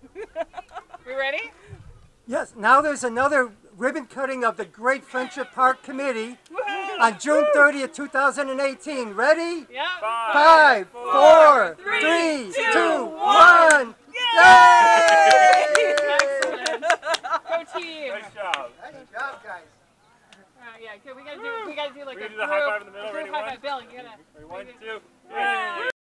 We ready? Yes, now there's another ribbon cutting of the Great Friendship Park Committee on June 30th, 2018. Ready? Yeah. 5, 4, 3, 2, 1. Yay! Excellent. Go team. Nice job. Nice job, guys. Yeah, good. We gotta do like We a gotta do the high five in the middle. group Ready? high One. five. Bill, you gotta. Ready, 1, 2.